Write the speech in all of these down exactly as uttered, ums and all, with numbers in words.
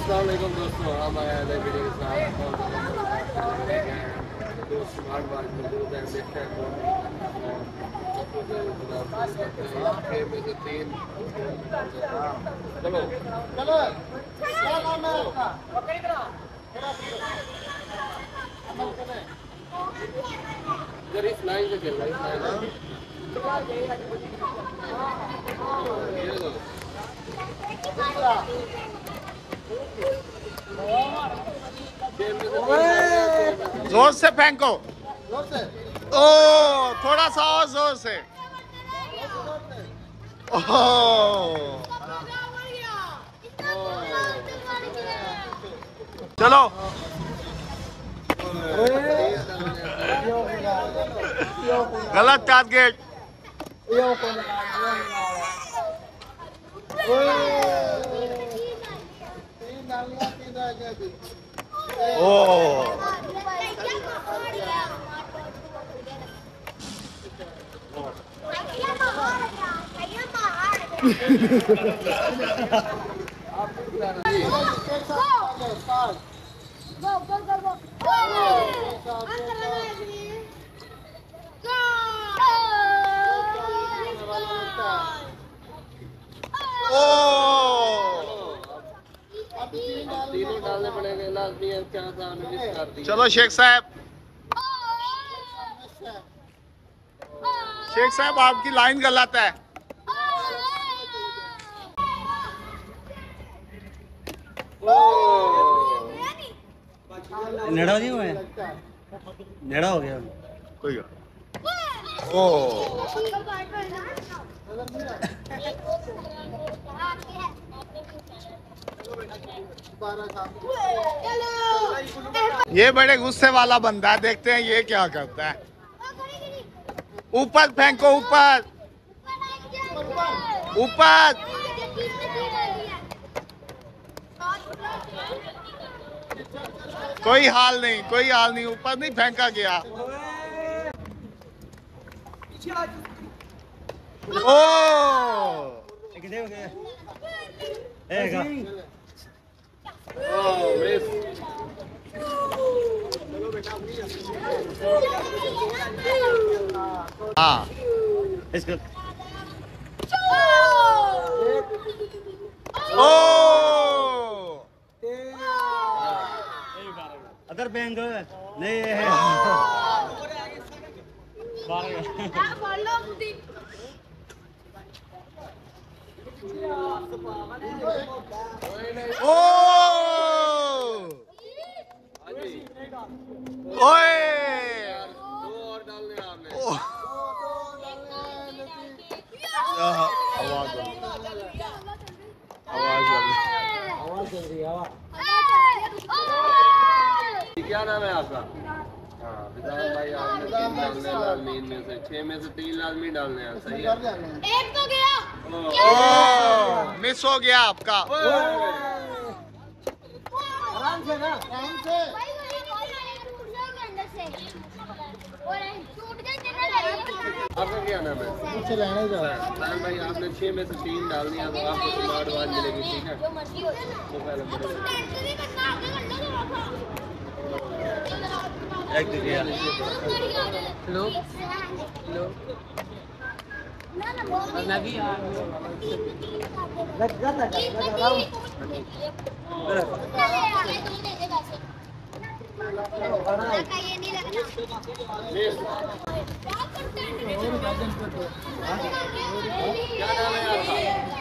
अस्सलामुअलैकुम दोस्तों, हम आए हैं वीडियो के साथ दो स्मार्ट वॉच मौजूद हैं। देखते हैं कौन छः में से तीन। चलो चलो क्या नाम है आपका? इधर इस लाइन से चल रहा है, इस लाइन जोर से फेंको। जोर से। ओ थोड़ा सा और जोर से। ओह चलो गलत टारगेट। ओ तीनों डालने पड़ेंगे, लाजमी है। क्या था मिस कर दिया। चलो शेख साहब, शेख साहब आपकी लाइन गलत है। नेड़ा नहीं हुआ, नेड़ा हो गया कोई ओ ये बड़े गुस्से वाला बंदा है, देखते हैं ये क्या करता है। ऊपर फेंको, ऊपर ऊपर। कोई हाल नहीं, कोई हाल नहीं, ऊपर नहीं फेंका गया। ओ हाँ इसको ओ अदर बैंक नहीं है। ओ ओए दो और डालने हैं आपने। आवाज आवाज क्या नाम है आपका? हाँ विधान भाई, आपने तीन डालने लाजमीन में से, छह में से तीन लाजमी डालने हैं। सही है। एक तो गया। ओ मिस हो गया आपका। आराम से ना, आराम से। आपका क्या नाम है? मुझसे रहने जा विधान भाई, आपने छह में से तीन डालनी है तो आपको स्मार्ट वॉच मिलेगी। ठीक है, तो पहले हेलो हेलो क्या नाम है आपका?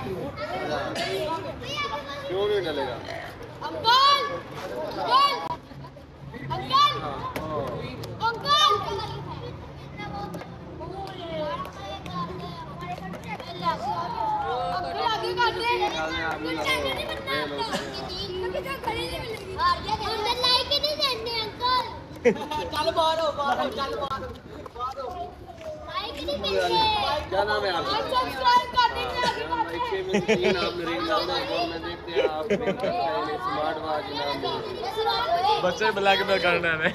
क्यों नहीं डलेगा? अंकल अंकल अंकल अंकल आगे कर दे। अंदर लाइक ही नहीं देंगे अंकल। चल मारो मारो चल मारो लाइक नहीं देंगे। क्या नाम है आपका? सब्सक्राइब कर दीजिए। छह में से तीन आपने रिंग डालना है और मैं देखते हैं आप स्मार्ट वॉच इनाम। बच्चे ब्लैक में करना है।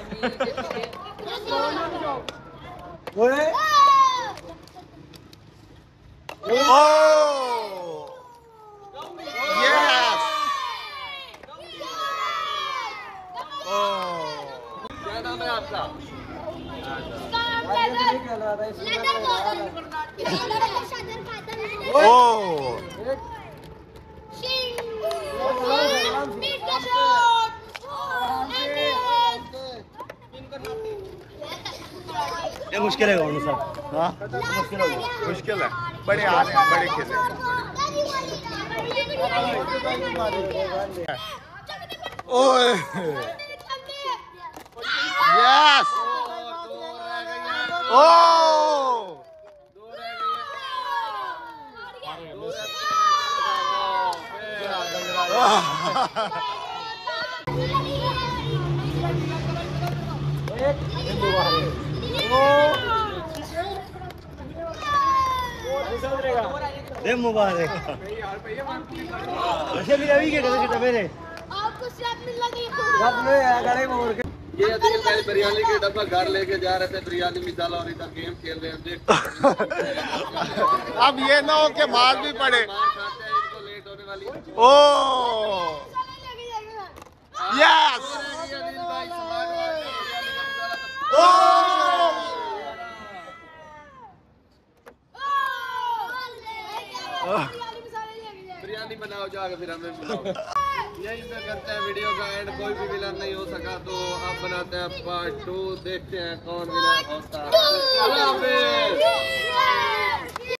Oh! Yes! आपका? ओ ये मुश्किल है कौन सा? हाँ मुश्किल होगा। मुश्किल है, बड़े आ रहे हैं, बड़े खेले। ओए यस ओ दे मुबारक। ऐसे भी रवि के कैसे मेरे आपको स्लैब मिल लगी ये अदील भाई बिरयानी के डब्बा घर लेके जा रहे थे, बिरयानी मिसाला और इधर गेम खेल रहे हैं। देख अब ये ना हो कि मार भी पड़े। मार खाते हैं, इनको लेट होने वाली है। ओ यस अदील भाई सुभान अल्लाह, ओ बिरयानी बनाओ जाके, फिर हमें बुलाओ। यही से करते हैं वीडियो का एंड। कोई भी विलन नहीं हो सका तो अब बनाते हैं पार्ट टू, देखते हैं कौन विलन होता है। अल्लाह हाफिज़।